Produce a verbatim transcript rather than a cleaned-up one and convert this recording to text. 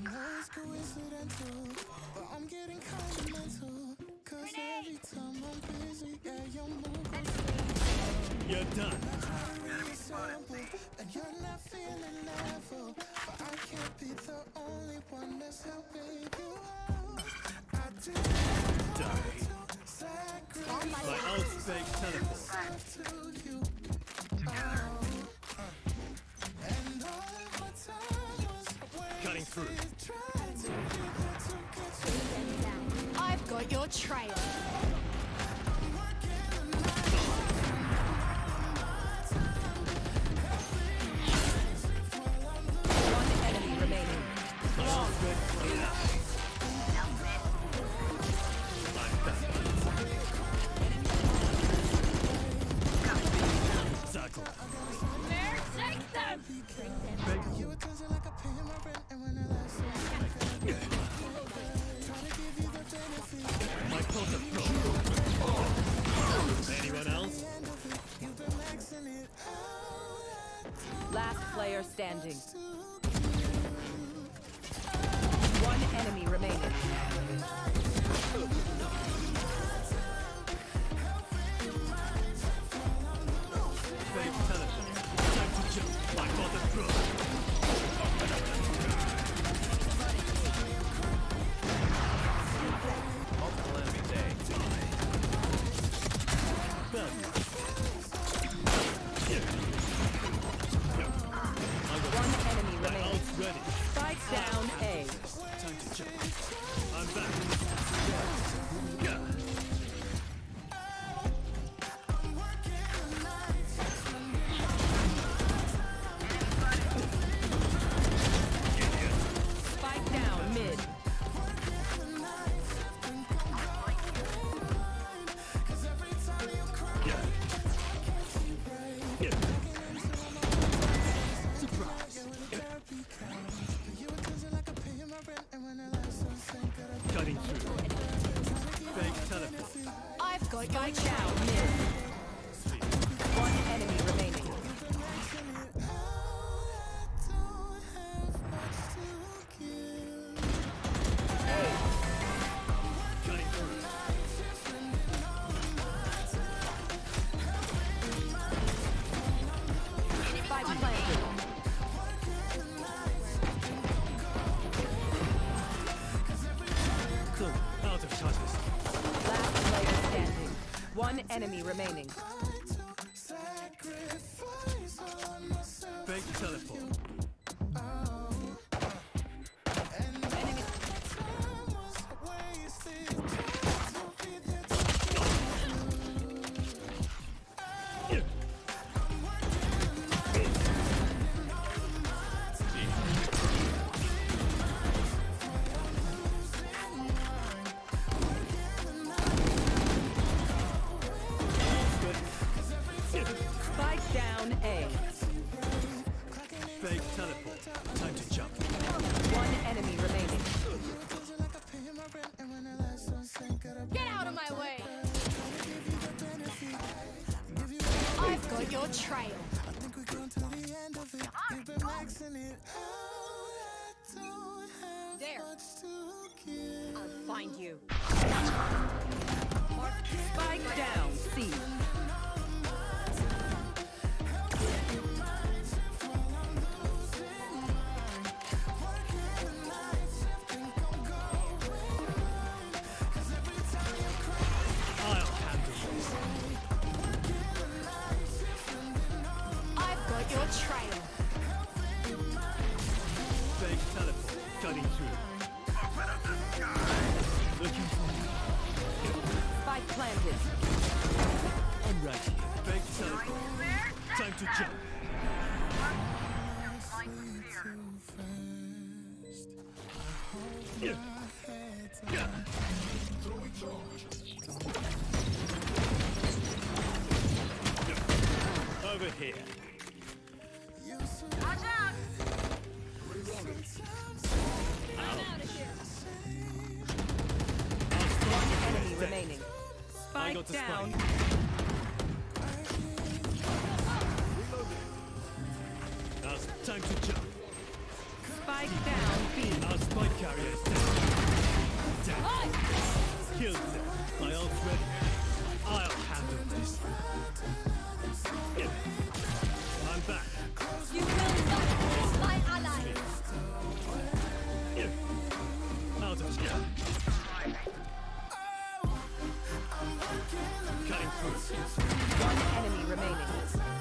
You're done. And you're not feeling level, but I can't be the only one that's helping you out. I do Die. My ult's fake teleport. to you. Oh, uh, and all of my time was Cutting through. trying to get to get you. I've got your trail. Anyone else? Last player standing. One enemy remaining. Fake teleport. Time to jump. I got the throw. Multiple enemies A. One enemy remaining. Ult's ready. Spike down A. Time to jump. I'm back. Spike down mid. Cutting through. Fake teleport. I've got your Spike trail. down mid. One enemy remaining. Cutting through. Spike planted. Cool. Out of charges. Last player standing. One enemy remaining. Fake teleport. Spike down A. Fake teleport. Time to jump. One enemy remaining. Get out of my way. I've got your trail. There. I'll find you. Spike down C. I'll handle this. I've got your trail. Fake teleport. Cutting through. Looking for me. Spike planted. I'm right here. Fake teleport. Time to jump. Yeah. Yeah. Over here. Watch out! I'm out of here. One enemy remaining. I Spike got the down. spike. Now it's time to jump. Spike down B. Now spike Point carrier is dead. Dead. Killed them. My ult's ready. I'll handle this. I'm back. You will not kill my ally. Out of here. Cutting through. One enemy remaining.